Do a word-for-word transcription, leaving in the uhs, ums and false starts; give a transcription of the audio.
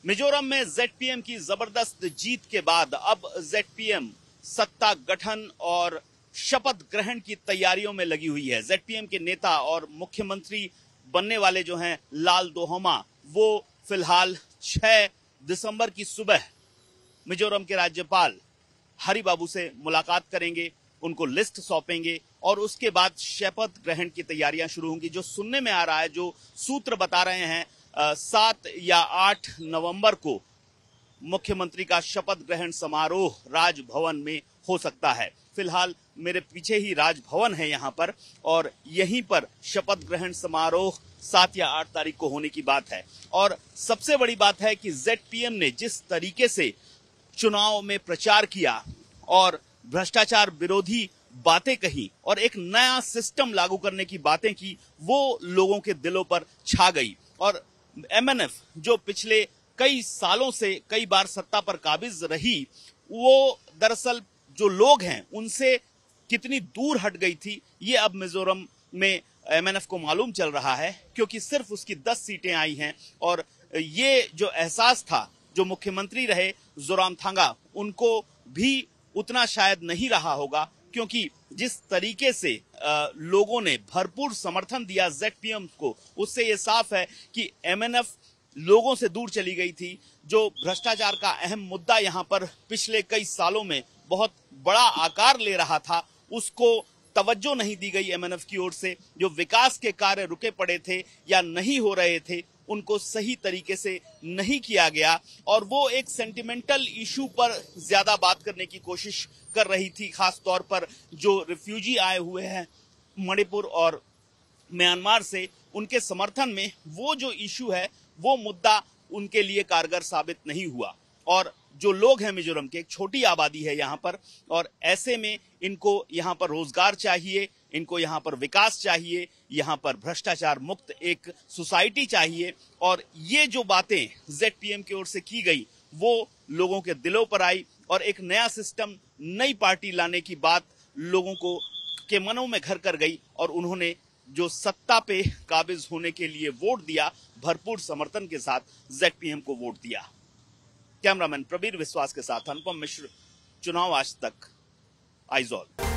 मिजोरम में जेडपीएम की जबरदस्त जीत के बाद अब जेडपीएम सत्ता गठन और शपथ ग्रहण की तैयारियों में लगी हुई है। जेडपीएम के नेता और मुख्यमंत्री बनने वाले जो हैं लाल दोहमा, वो फिलहाल छह दिसंबर की सुबह मिजोरम के राज्यपाल हरिबाबू से मुलाकात करेंगे, उनको लिस्ट सौंपेंगे और उसके बाद शपथ ग्रहण की तैयारियां शुरू होंगी। जो सुनने में आ रहा है, जो सूत्र बता रहे हैं, सात या आठ नवंबर को मुख्यमंत्री का शपथ ग्रहण समारोह राजभवन में हो सकता है। फिलहाल मेरे पीछे ही राजभवन है यहाँ पर, और यहीं पर शपथ ग्रहण समारोह सात या आठ तारीख को होने की बात है। और सबसे बड़ी बात है कि जेडपीएम ने जिस तरीके से चुनाव में प्रचार किया और भ्रष्टाचार विरोधी बातें कही और एक नया सिस्टम लागू करने की बातें की, वो लोगों के दिलों पर छा गई। और एमएनएफ जो पिछले कई सालों से कई बार सत्ता पर काबिज रही, वो दरअसल जो लोग हैं उनसे कितनी दूर हट गई थी, ये अब मिजोरम में एमएनएफ को मालूम चल रहा है, क्योंकि सिर्फ उसकी दस सीटें आई हैं। और ये जो एहसास था, जो मुख्यमंत्री रहे जोरामथांगा, उनको भी उतना शायद नहीं रहा होगा, क्योंकि जिस तरीके से आ, लोगों ने भरपूर समर्थन दिया जेडपीएम को, उससे ये साफ है कि एमएनएफ लोगों से दूर चली गई थी। जो भ्रष्टाचार का अहम मुद्दा यहाँ पर पिछले कई सालों में बहुत बड़ा आकार ले रहा था, उसको तवज्जो नहीं दी गई एमएनएफ की ओर से। जो विकास के कार्य रुके पड़े थे या नहीं हो रहे थे, उनको सही तरीके से नहीं किया गया, और वो एक सेंटिमेंटल इशू पर ज्यादा बात करने की कोशिश कर रही थी। खास तौर पर जो रिफ्यूजी आए हुए हैं मणिपुर और म्यांमार से, उनके समर्थन में वो जो इशू है, वो मुद्दा उनके लिए कारगर साबित नहीं हुआ। और जो लोग हैं मिजोरम के, एक छोटी आबादी है यहाँ पर, और ऐसे में इनको यहाँ पर रोजगार चाहिए, इनको यहाँ पर विकास चाहिए, यहाँ पर भ्रष्टाचार मुक्त एक सोसाइटी चाहिए। और ये जो बातें जेडपीएम की ओर से की गई, वो लोगों के दिलों पर आई, और एक नया सिस्टम, नई पार्टी लाने की बात लोगों को के मनों में घर कर गई, और उन्होंने जो सत्ता पे काबिज होने के लिए वोट दिया, भरपूर समर्थन के साथ जेडपीएम को वोट दिया। कैमरामैन प्रबीर विश्वास के साथ अनुपम मिश्र, चुनाव आज तक, आइजॉल।